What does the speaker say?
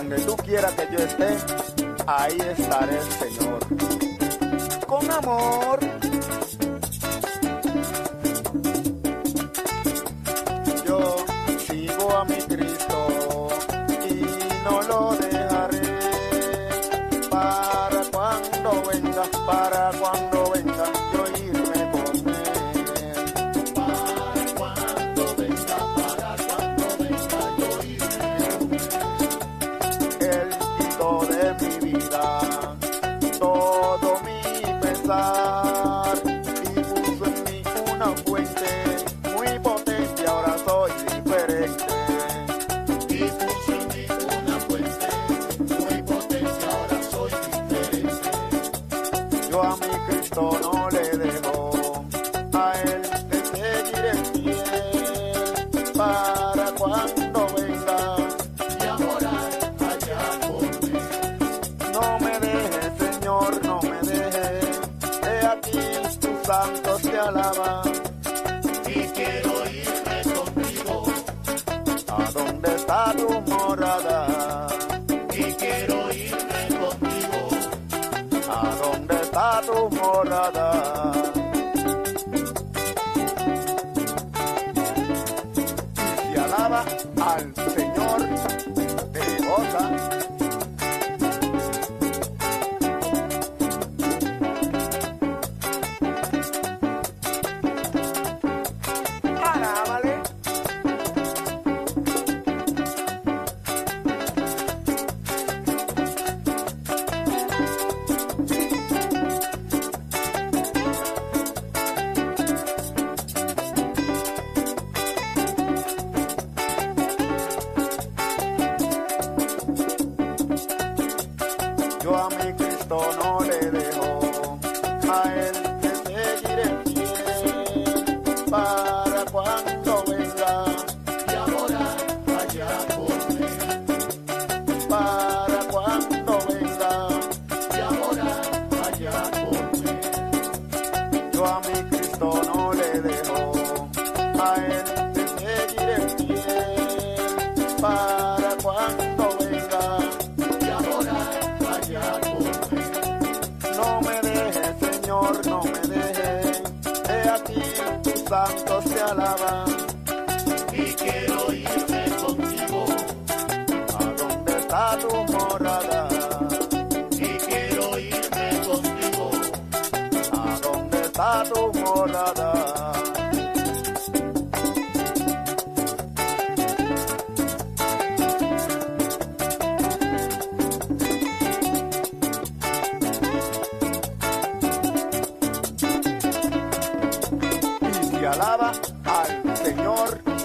donde tú quieras que yo esté, ahí estaré, Señor. Con amor. Yo sigo a mi Cristo y no lo dejaré. Para cuando venga, yo irme con él. Para cuando venga, yo irme con él. Él quitó de mi vida todo mi pesar y puso en mí una fuente muy potente, ahora soy diferente. Y puso en mí una fuente muy potente, ahora soy diferente. Yo a mi Cristo no le dejo, a él le seguiré fiel. Para cuando venga Y a morar allá con él. no me dejes, Señor, no me dejes. He aquí tus santos te alaban. Y quiero irme contigo. ¿A dónde está tu morada? Y quiero irme contigo. ¿A dónde está tu morada? Y se alaba al Señor, te goza. Alábale. Yo a mi Cristo no le dejo, a él le seguiré fiel. Para cuando venga, Y a morar allá con él. para cuando venga, Y a morar allá con él. yo a mi Cristo no le dejo, a él le seguiré fiel. Para cuando venga, Y a morar allá con él. no me dejes, Señor, no me dejes. He aquí tus santos te alaban. Y quiero irme contigo. ¿A dónde está tu morada? Y quiero irme contigo. ¿A dónde está tu morada? Y se alaba al Señor